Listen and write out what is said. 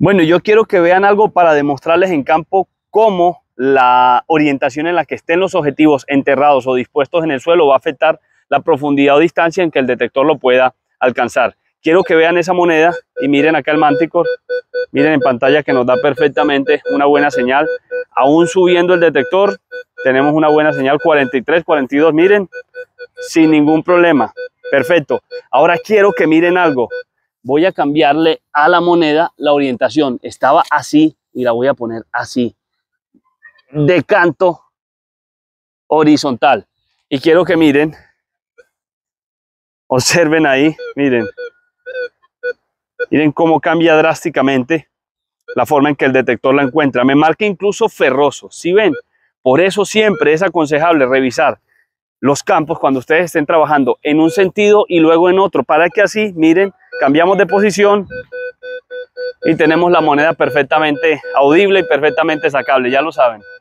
Bueno, yo quiero que vean algo para demostrarles en campo cómo la orientación en la que estén los objetivos enterrados o dispuestos en el suelo va a afectar la profundidad o distancia en que el detector lo pueda alcanzar. Quiero que vean esa moneda y miren acá el Manticore, miren en pantalla que nos da perfectamente una buena señal. Aún subiendo el detector, tenemos una buena señal, 43, 42, miren, sin ningún problema. Perfecto. Ahora quiero que miren algo. Voy a cambiarle a la moneda la orientación. Estaba así y la voy a poner así, de canto horizontal. Y quiero que miren, observen ahí, miren cómo cambia drásticamente la forma en que el detector la encuentra. Me marca incluso ferroso, ¿sí ven? Por eso siempre es aconsejable revisar los campos cuando ustedes estén trabajando en un sentido y luego en otro, para que así, miren, cambiamos de posición y tenemos la moneda perfectamente audible y perfectamente sacable, ya lo saben.